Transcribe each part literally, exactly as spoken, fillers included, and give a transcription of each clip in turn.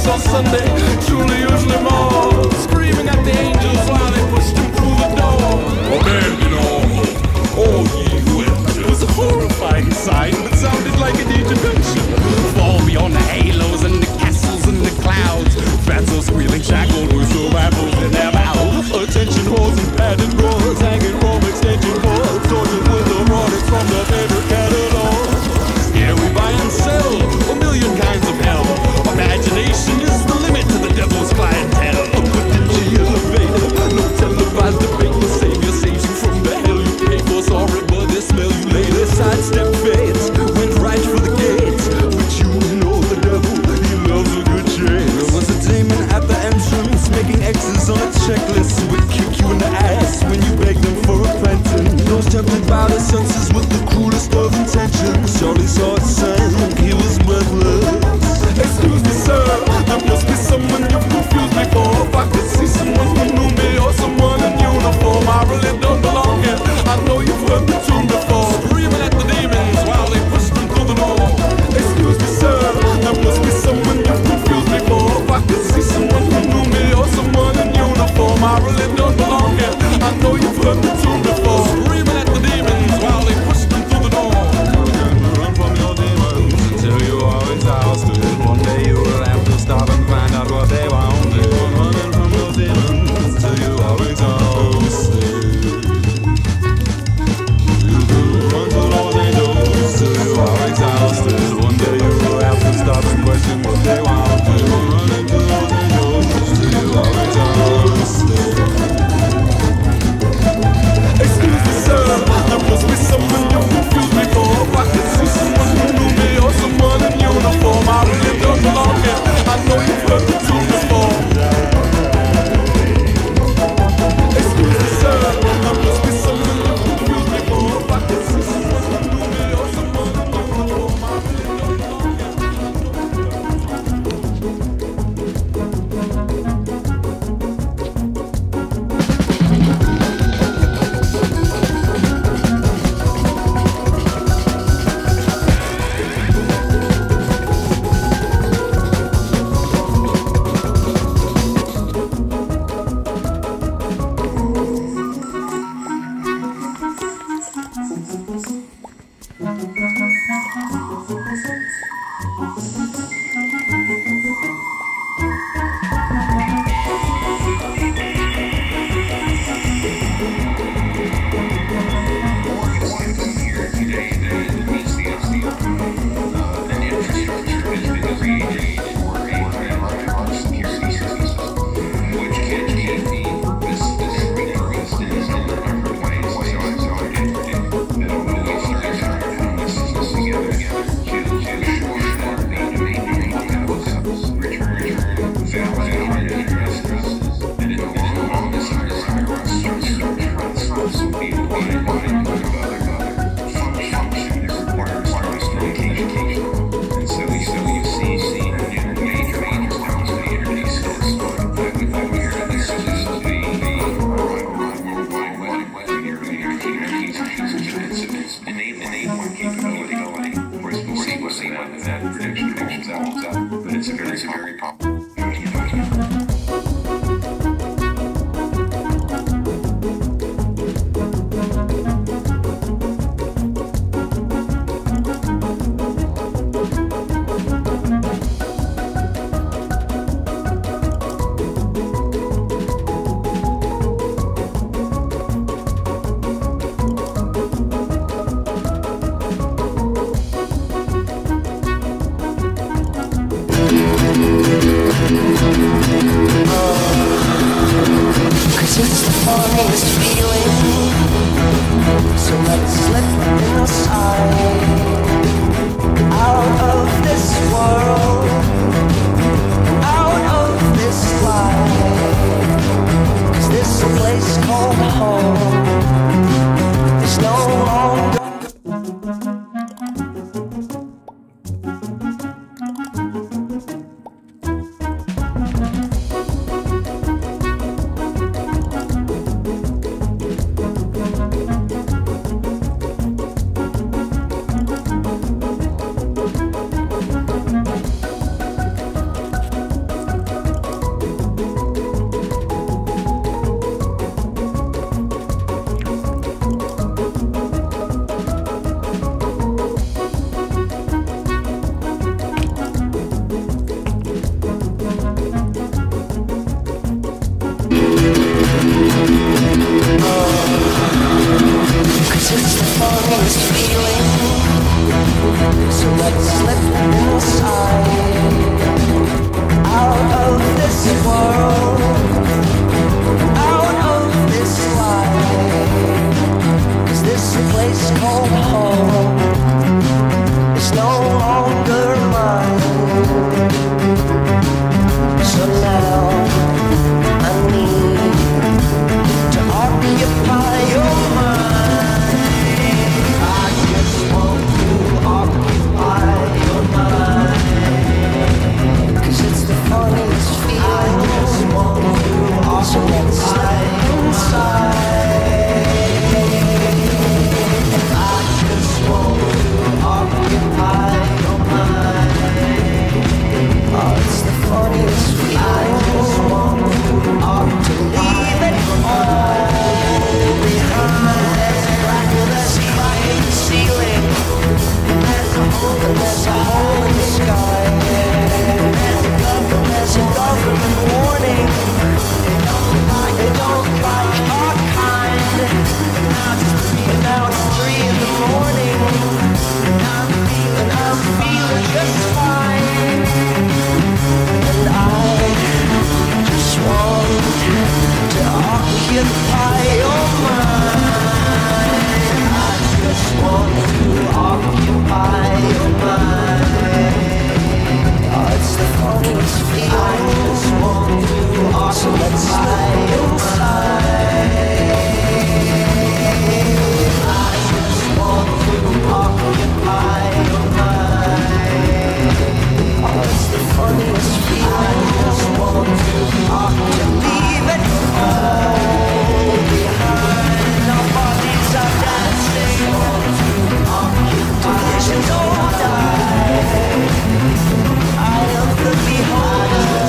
hours on Sunday, truly usually more. Screaming at the angels while they pushed him through the door. Abandon all, all ye who enter. It was a horrifying sight, but sounded like an intervention. Fall beyond the halos and the castles and the clouds. Fats are squealing, shackled with some apples in their mouths. Attention whores and padded roars, hanging from extension cords, tortured with the products from the favorite catalog. Here we buy and sell a million kinds of hell. Imagination is the limit to the devil's clientele. A potential elevator, no televised debate. The savior saves you from the hell you pay for. Sorry, but they smell you later. Sidestep fates, went right for the gates. But you know the devil, he loves a good chase. There was a demon at the entrance, making X's on a checklist. Would kick you in the ass when you begged them for repentance. Those tempted by the senses with the cruelest of intentions. Surely saw it sank, he was breathless. Excuse me, sir, there must be someone you've confused me for. If I could see someone who knew me or someone in uniform, I really don't belong here. I know you've heard the tune before, screaming at the demons while they pushed them through the door. Excuse me, sir, there must be someone you've confused me for. If I could see someone who knew me or someone in uniform, I really don't belong here. I know you've heard the tune before, screaming at the demons while they pushed them through the door. Run from your demons until you are exhausted. One day you will have to stop and find out what they want. You're running from your demons until you are exhausted. You will run to those angels till you are exhausted. One day you will have to stop and question what they want. You will run into those angels till you are exhausted. Excuse me, sir, there must be someone you confused me for. If I could see someone who knew me or someone in uniform, I really don't belong here. I know you've heard the tune before. Excuse me, sir, there must be someone you confused me for. If I could see someone who knew me or someone in uniform, I really don't belong here. So let's stay inside. I just want to occupy your mind. Oh, it's the funniest feeling. I just want to occupy to leave it all behind. There's a crack in the ceiling, in the ceiling. And there's a hole, and there's a hole in the sky. And there's a government, there's a government warning. They don't like, they don't like our kind. And now it's three, and now it's three in the morning. And I'm feeling, I'm feeling just fine. And I just want to occupy your mind. I just want to occupy your mind. Oh, it's the funniest feeling. I just want to occupy so let's stay inside. I just want to occupy your mind. Oh, it's the funniest feeling. I just want to occupy. Leave it all behind. Our bodies are dancing to visions all die. I am the beholder,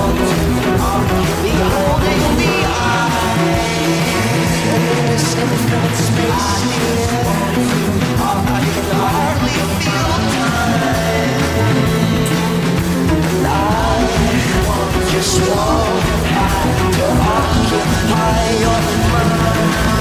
beholding the eyes. And in this infinite space here, I can hardly feel time. And I just want to occupy your mind.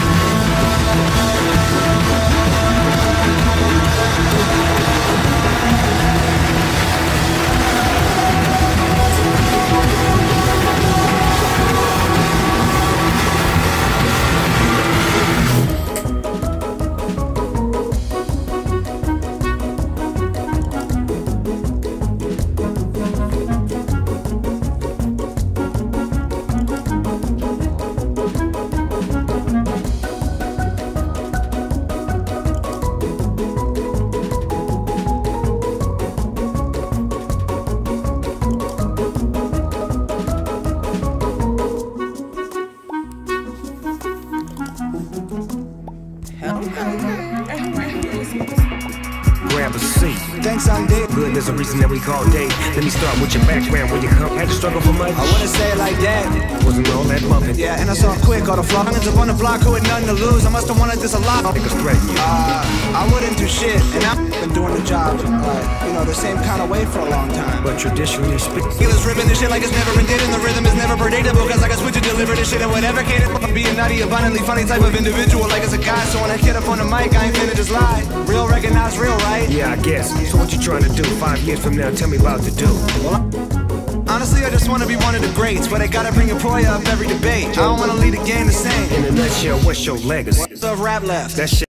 Grab a seat. Thanks, I'm dead. Good, there's a reason that we call date. Let me start with your background. When you come, had to struggle for much. I wouldn't say it like that. Wasn't all that bumping. Yeah, and I saw it quick, all the floggings up on the block who had nothing to lose. I must have wanted this a lot. Niggas threaten you. Uh, I wouldn't do shit, and I've been doing the job, uh, you know, the same kind of way for a long time. But traditionally speaking, Killers ripping this shit like it's never been did, and the rhythm is never predictable. Cause I can switch and deliver this shit in whatever cadence. Be a nutty, abundantly funny type of individual, like it's a guy. So when I get up on the mic, I ain't finna just lie. Real recognize real, right? yeah, I guess. So what you trying to do? Five years from now, tell me about the do. Well, honestly, I just wanna be one of the greats, but I gotta bring your boy up every debate. I don't wanna lead the game the same. In a nutshell, what's your legacy? What's up, rap left? That shit.